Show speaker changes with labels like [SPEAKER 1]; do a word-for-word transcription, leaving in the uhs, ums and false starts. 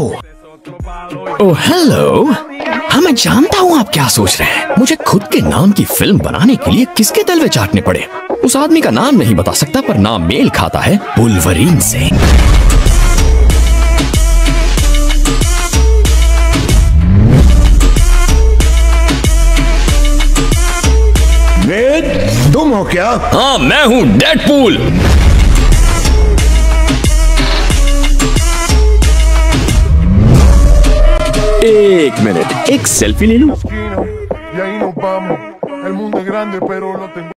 [SPEAKER 1] Oh hello. हाँ मैं जानता हूँ आप क्या सोच रहे हैं। मुझे खुद के नाम की फिल्म बनाने के लिए किसके तलवे चाटने पड़े। उस आदमी का नाम नहीं बता सकता पर नाम मेल खाता है वुल्वरीन से।
[SPEAKER 2] वेद, तुम हो क्या?
[SPEAKER 1] हाँ मैं हूँ डेडपूल। एक मिनट, एक सेल्फी ले लूं।